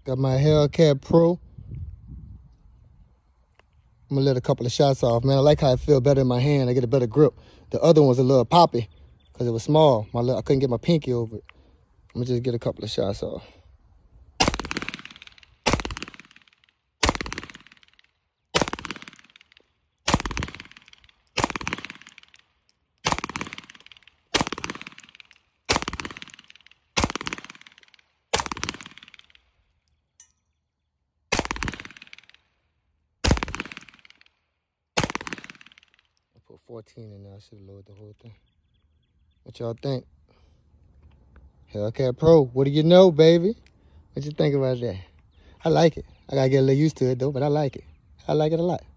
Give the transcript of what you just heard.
Got my Hellcat Pro. I'm gonna let a couple of shots off, man. I like how it feels better in my hand. I get a better grip. The other one's a little poppy because it was small. I couldn't get my pinky over it. I'm gonna just get a couple of shots off. Put 14 in there. I should have lowered the whole thing. What y'all think? Hellcat Pro. What do you know, baby? What you think about that? I like it. I gotta get a little used to it though, but I like it. I like it a lot.